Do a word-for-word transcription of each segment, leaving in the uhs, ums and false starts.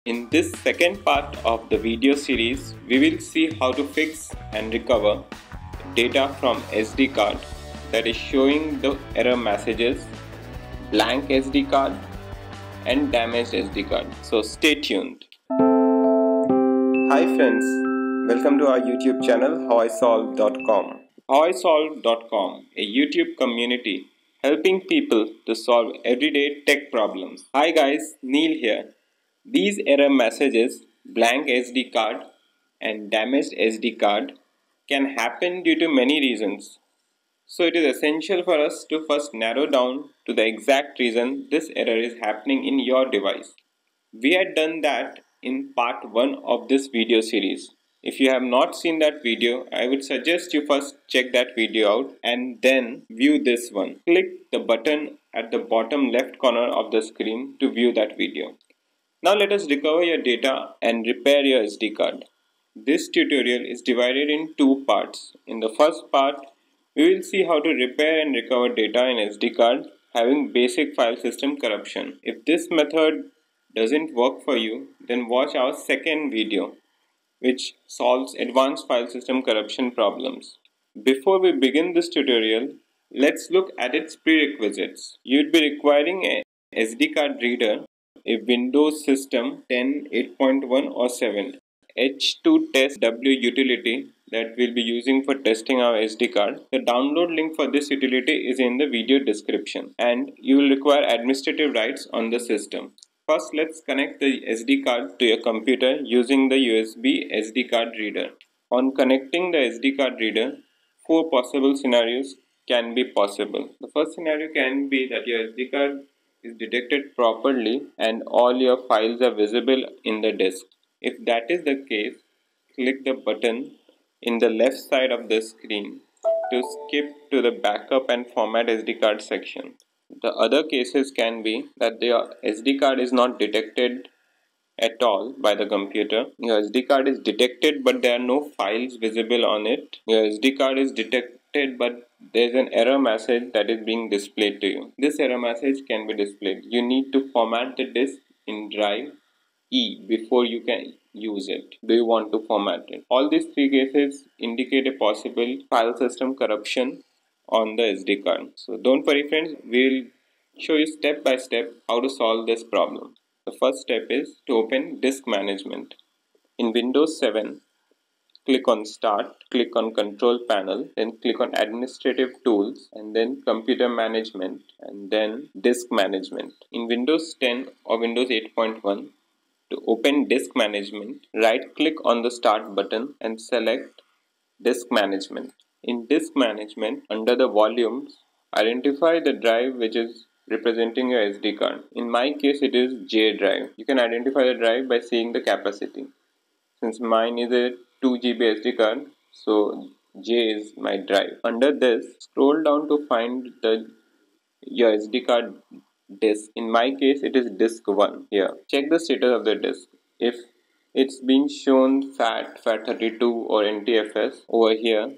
In this second part of the video series, we will see how to fix and recover data from S D card that is showing the error messages, blank S D card and damaged S D card. So stay tuned. Hi friends, welcome to our YouTube channel how I solve dot com. how I solve dot com, a YouTube community helping people to solve everyday tech problems. Hi guys, Neil here. These error messages, blank S D card and damaged S D card, can happen due to many reasons. So it is essential for us to first narrow down to the exact reason this error is happening in your device. We had done that in part one of this video series. If you have not seen that video, I would suggest you first check that video out and then view this one. Click the button at the bottom left corner of the screen to view that video. Now let us recover your data and repair your S D card. This tutorial is divided in two parts. In the first part, we will see how to repair and recover data in S D card having basic file system corruption. If this method doesn't work for you, then watch our second video, which solves advanced file system corruption problems. Before we begin this tutorial, let's look at its prerequisites. You'd be requiring a S D card reader, a Windows System ten, eight point one or seven, H two test W utility that we'll be using for testing our S D card. The download link for this utility is in the video description, and you will require administrative rights on the system. First, let's connect the S D card to your computer using the U S B S D card reader. On connecting the S D card reader, four possible scenarios can be possible. The first scenario can be that your S D card is detected properly and all your files are visible in the disk. If that is the case, click the button in the left side of the screen to skip to the backup and format S D card section. The other cases can be that your S D card is not detected at all by the computer. Your S D card is detected but there are no files visible on it. Your S D card is detected but there is an error message that is being displayed to you. This error message can be displayed. You need to format the disk in drive E before you can use it. Do you want to format it? All these three cases indicate a possible file system corruption on the S D card. So don't worry friends, we'll show you step by step how to solve this problem. The first step is to open disk management. In Windows seven, click on Start, click on Control Panel, then click on Administrative Tools and then Computer Management and then Disk Management. In Windows ten or Windows eight point one, to open Disk Management, right click on the Start button and select Disk Management. In Disk Management, under the volumes, identify the drive which is representing your S D card. In my case, it is J drive. You can identify the drive by seeing the capacity. Since mine is a two G B S D card, so J is my drive. Under this, scroll down to find the your S D card disk. In my case, it is disk one here. Check the status of the disk. If it's been shown FAT, FAT thirty-two or N T F S over here,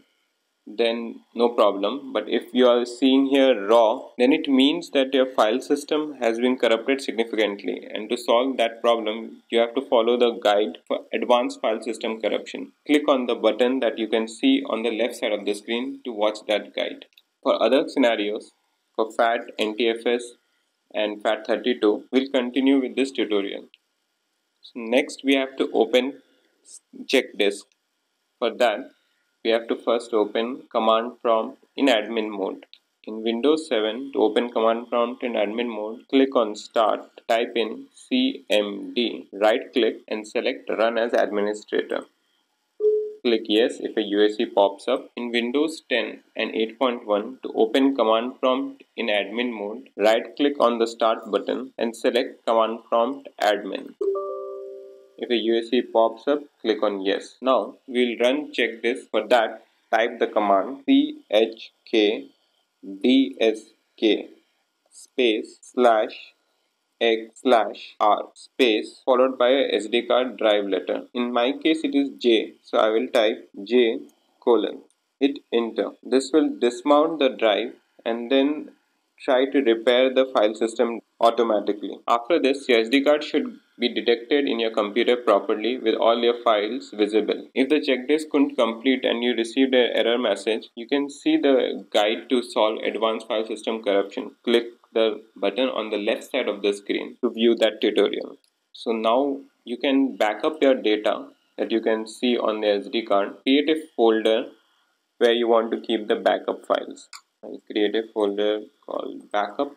then no problem. But if you are seeing here raw, then it means that your file system has been corrupted significantly, and to solve that problem you have to follow the guide for advanced file system corruption. Click on the button that you can see on the left side of the screen to watch that guide. For other scenarios, for FAT, N T F S and FAT thirty-two, we'll continue with this tutorial. So next we have to open Chkdsk. For that, we have to first open command prompt in admin mode. In Windows seven, to open command prompt in admin mode, click on Start, type in C M D, right click and select Run as Administrator. Click Yes if a U S C pops up. In Windows ten and eight point one, to open command prompt in admin mode, right click on the Start button and select Command Prompt Admin. If a U S C pops up, click on Yes. Now we'll run Chkdsk. For that, type the command C H K D S K space slash X slash R space followed by a S D card drive letter. In my case it is J, so I will type J colon. Hit enter. This will dismount the drive and then try to repair the file system automatically. After this, your S D card should be detected in your computer properly with all your files visible. If the checklist couldn't complete and you received an error message, you can see the guide to solve advanced file system corruption. Click the button on the left side of the screen to view that tutorial. So now you can back up your data that you can see on the S D card. Create a folder where you want to keep the backup files. I'll create a folder called backup.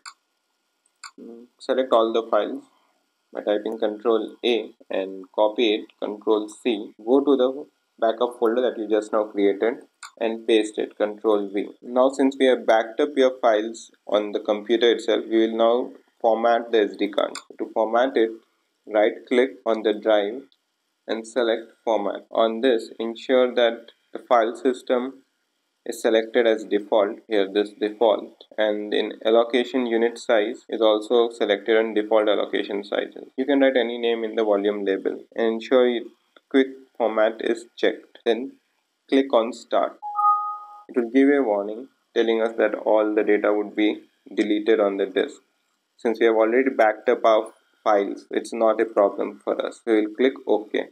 Select all the files by typing control A and copy it, control C. Go to the backup folder that you just now created and paste it, control V. Now since we have backed up your files on the computer itself, we will now format the S D card. To format it, right click on the drive and select format. On this, ensure that the file system is selected as default, here this default, and in allocation unit size is also selected on default allocation sizes. You can write any name in the volume label and ensure it, quick format is checked. Then click on start. It will give a warning telling us that all the data would be deleted on the disk. Since we have already backed up our files, it's not a problem for us. We will click OK.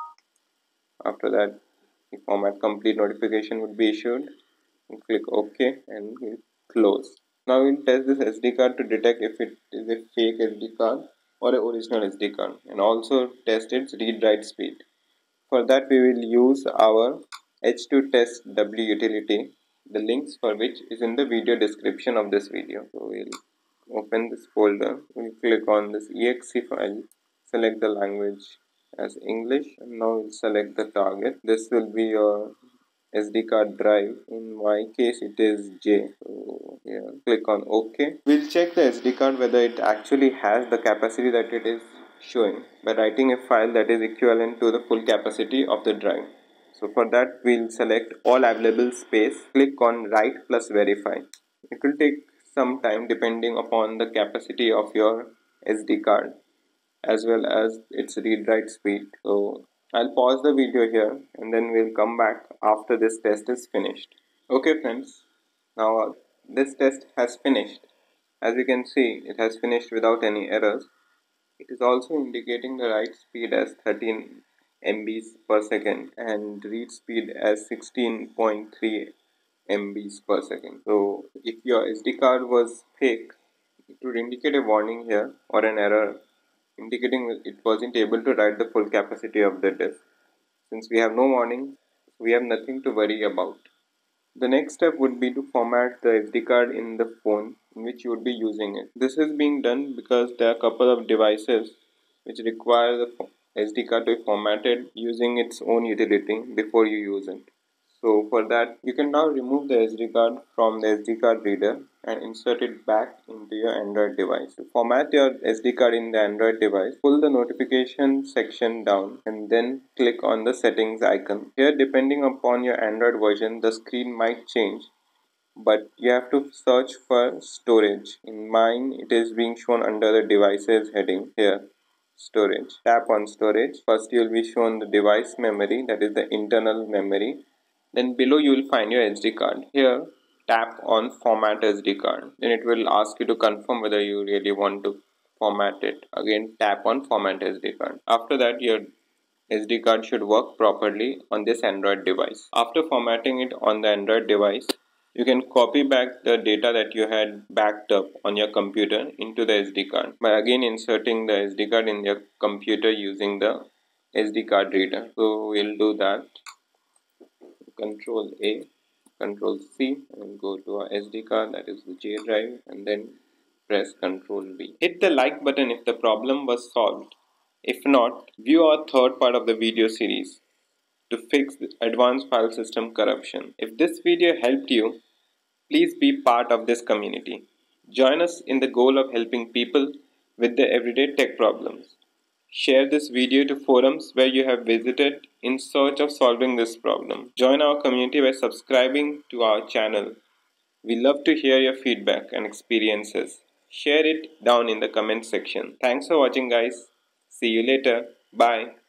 After that, the format complete notification would be issued. We'll click OK and we'll close. Now we'll test this S D card to detect if it is a fake S D card or an original S D card, and also test its read-write speed. For that we will use our H two test W utility, the links for which is in the video description of this video. So we'll open this folder, we'll click on this E X E file, select the language as English, and now we'll select the target. This will be your S D card drive. In my case it is J. So yeah, click on OK. We'll check the S D card whether it actually has the capacity that it is showing by writing a file that is equivalent to the full capacity of the drive. So for that we'll select all available space, click on write plus verify. It will take some time depending upon the capacity of your S D card as well as its read-write speed. So I'll pause the video here and then we'll come back after this test is finished. Okay friends, now uh, this test has finished. As you can see, it has finished without any errors. It is also indicating the write speed as thirteen megabytes per second and read speed as sixteen point three megabytes per second. So if your S D card was fake, it would indicate a warning here or an error indicating it wasn't able to write the full capacity of the disk. Since we have no warning, we have nothing to worry about. The next step would be to format the S D card in the phone in which you would be using it. This is being done because there are a couple of devices which require the S D card to be formatted using its own utility before you use it. So for that, you can now remove the S D card from the S D card reader and insert it back into your Android device. To format your S D card in the Android device, pull the notification section down and then click on the settings icon. Here, depending upon your Android version, the screen might change, but you have to search for storage. In mine, it is being shown under the devices heading here. Storage. Tap on storage. First you will be shown the device memory, that is the internal memory. Then below you will find your S D card. Here tap on format S D card. Then it will ask you to confirm whether you really want to format it. Again tap on format S D card. After that your S D card should work properly on this Android device. After formatting it on the Android device, you can copy back the data that you had backed up on your computer into the S D card by again inserting the S D card in your computer using the S D card reader. So we'll do that. Control A, Control C, and go to our S D card, that is the J drive, and then press Control V. Hit the like button if the problem was solved. If not, view our third part of the video series to fix the advanced file system corruption. If this video helped you, please be part of this community. Join us in the goal of helping people with their everyday tech problems. Share this video to forums where you have visited in search of solving this problem. Join our community by subscribing to our channel. We love to hear your feedback and experiences. Share it down in the comment section. Thanks for watching guys. See you later. Bye.